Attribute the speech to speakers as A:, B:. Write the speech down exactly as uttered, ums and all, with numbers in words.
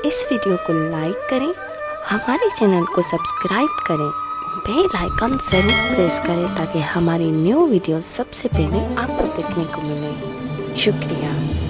A: इस वीडियो को लाइक करें, हमारे चैनल को सब्सक्राइब करें, बेल आइकन ज़रूर प्रेस करें ताकि हमारी न्यू वीडियो सबसे पहले आपको देखने को मिले। शुक्रिया।